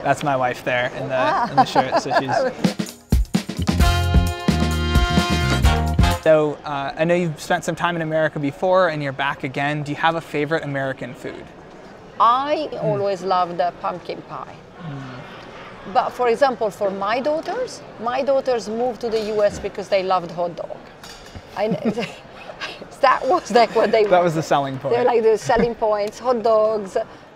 That's my wife there in the shirt. So she's. So I know you've spent some time in America before and you're back again. Do you have a favorite American food? I always loved the pumpkin pie. But for example, for my daughters moved to the US because they loved hot dog. That was like what they. That was the selling point. They're like the selling points, hot dogs.